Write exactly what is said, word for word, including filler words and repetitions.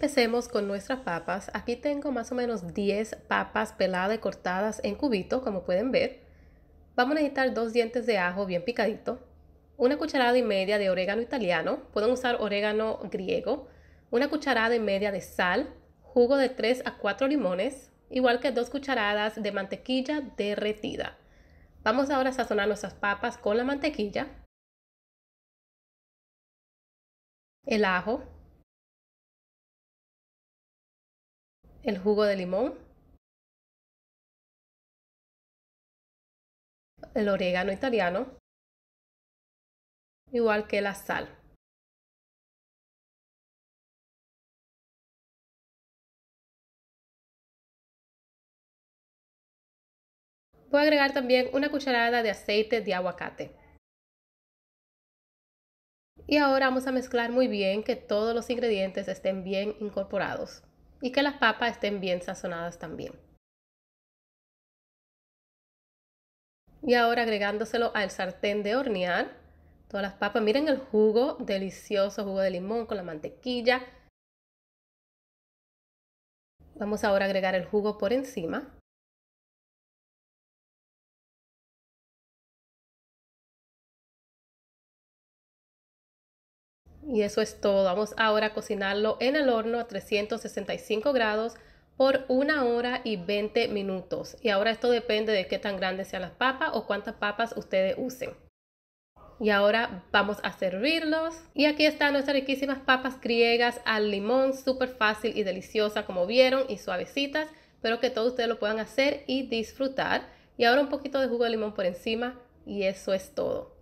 empecemos con nuestras papas. Aquí tengo más o menos diez papas peladas y cortadas en cubitos, como pueden ver. Vamos a necesitar dos dientes de ajo bien picadito, una cucharada y media de orégano italiano, pueden usar orégano griego, una cucharada y media de sal, jugo de tres a cuatro limones, igual que dos cucharadas de mantequilla derretida. Vamos ahora a sazonar nuestras papas con la mantequilla, el ajo, el jugo de limón, el orégano italiano, igual que la sal. Voy a agregar también una cucharada de aceite de aguacate. Y ahora vamos a mezclar muy bien que todos los ingredientes estén bien incorporados y que las papas estén bien sazonadas también. Y ahora agregándoselo al sartén de hornear, todas las papas, miren el jugo, delicioso jugo de limón con la mantequilla. Vamos ahora a agregar el jugo por encima. Y eso es todo. Vamos ahora a cocinarlo en el horno a trescientos sesenta y cinco grados por una hora y veinte minutos. Y ahora esto depende de qué tan grandes sean las papas o cuántas papas ustedes usen. Y ahora vamos a servirlos. Y aquí están nuestras riquísimas papas griegas al limón, súper fácil y deliciosa como vieron y suavecitas. Espero que todos ustedes lo puedan hacer y disfrutar. Y ahora un poquito de jugo de limón por encima y eso es todo.